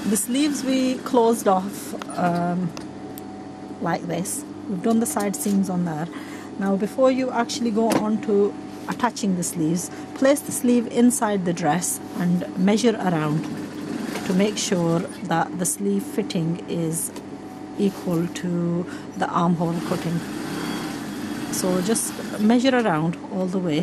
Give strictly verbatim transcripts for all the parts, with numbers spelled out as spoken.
The sleeves we closed off um, like this. We've done the side seams on there. Now before you actually go on to attaching the sleeves, place the sleeve inside the dress and measure around to make sure that the sleeve fitting is equal to the armhole cutting. So just measure around all the way.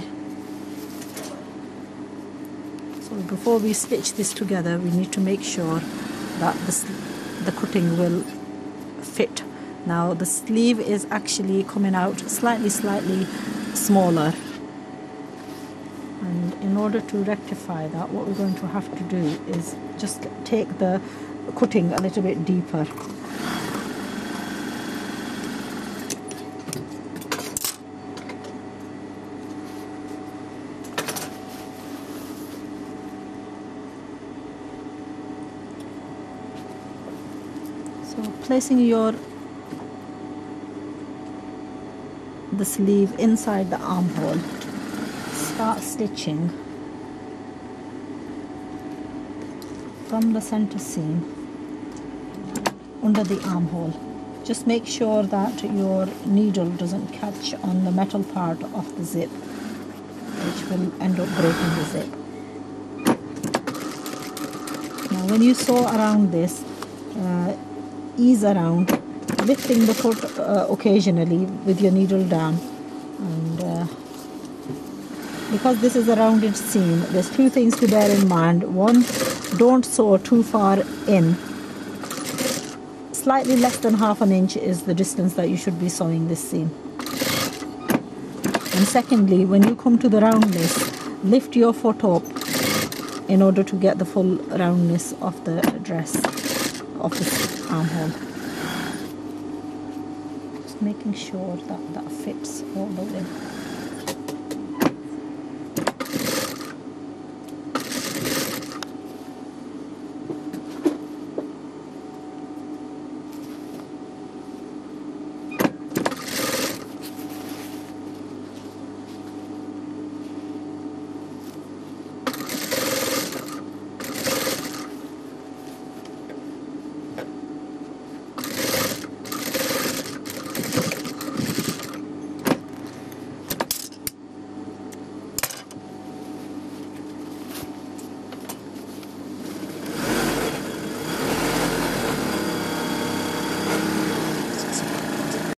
So before we stitch this together, we need to make sure that the, the cutting will fit. Now the sleeve is actually coming out slightly slightly smaller, and in order to rectify that, what we're going to have to do is just take the cutting a little bit deeper. So placing your the sleeve inside the armhole, start stitching from the center seam under the armhole. Just make sure that your needle doesn't catch on the metal part of the zip, which will end up breaking the zip. Now when you sew around this, uh, ease around, lifting the foot uh, occasionally with your needle down, and uh, because this is a rounded seam, there's two things to bear in mind. One, don't sew too far in. Slightly less than half an inch is the distance that you should be sewing this seam. And secondly, when you come to the roundness, lift your foot up in order to get the full roundness of the dress, of the armhole. Just making sure that that fits all the way.